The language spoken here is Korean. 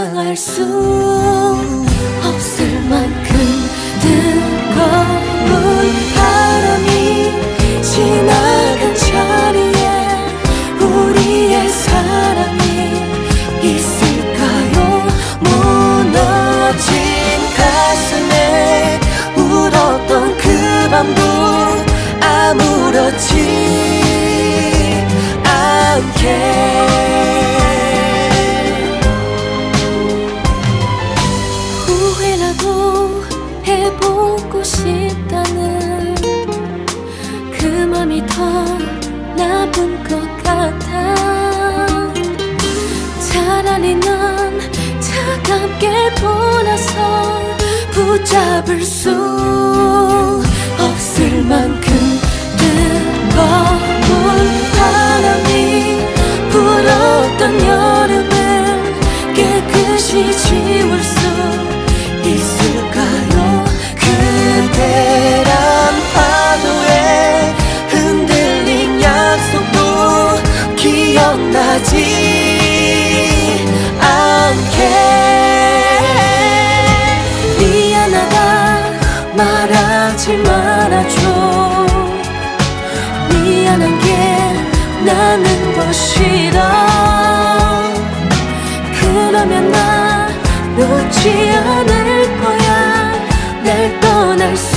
향할 수 없을 만큼 뜨거운 바람이 지나간 자리에 우리의 사랑이 있을까요? 무너진 가슴에 울었던 그 밤도 아무렇지 않게 후회라도 해보고 싶다는 그 맘이 더 나쁜 것 같아. 차라리 난 차갑게 돌아서 붙잡을 수 없을 만큼 뜨거운 바람이 불었던 여름을 깨끗이 지울 수 있을까요? 그대란 파도에 흔들린 약속도 기억나지 말하지 말아줘. 미안한 게 나는 더 싫어. 그러면 나 놓지 않을 거야. 날 떠날 수